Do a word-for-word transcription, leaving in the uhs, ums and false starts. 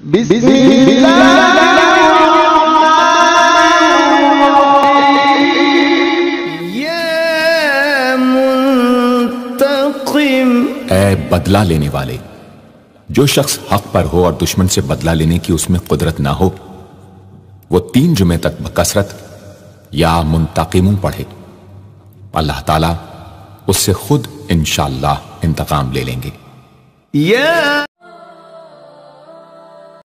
ऐ बदला लेने वाले, जो शख्स हक पर हो और दुश्मन से बदला लेने की उसमें कुदरत ना हो, वो तीन जुमे तक बकसरत या मुंतकिमूं पढ़े। अल्लाह ताला उससे खुद इंशाअल्लाह इंतकाम ले लेंगे।